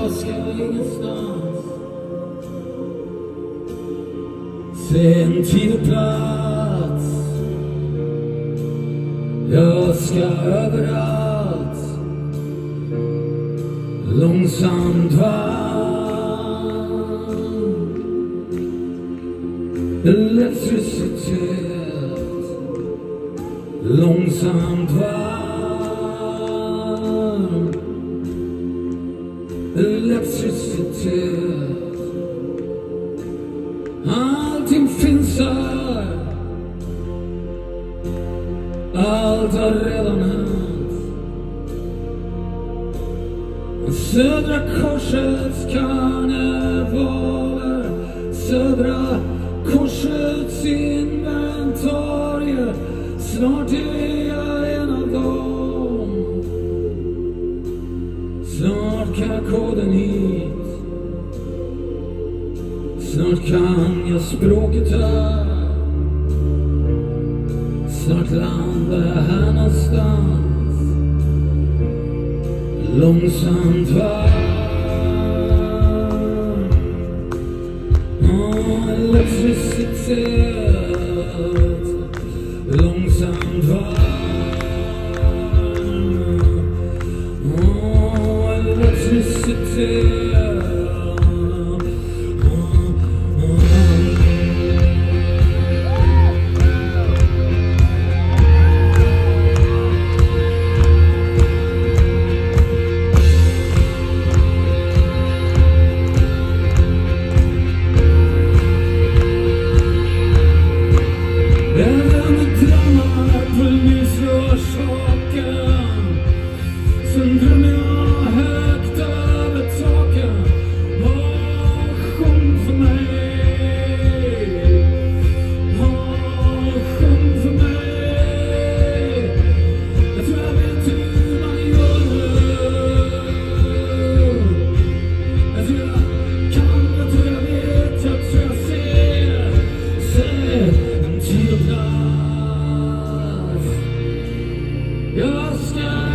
jag ska ingenstans. Se en tid och plats. Jag ska överallt. Långsamt varm. Elektricitet. Långsamt varm. Elektricitet. Allting finns här. Allt har redan hänt. Södra korsets karnevaler. Södra korsets inventarier. Snart är jag en av dem. Snart kan jag koden hit. Snart kan jag språket här. Snart landar jag här någonstans. Långsamt varm. Elektricitet. Långsamt varm. Elektricitet. Sen drömmer jag högt över taken. Sjung för mig. Sjung för mig. Jag tror jag vet hur man gör. Jag tror jag kan, jag tror jag vet, jag tror jag ser. Ser en tid och plats. Jag ska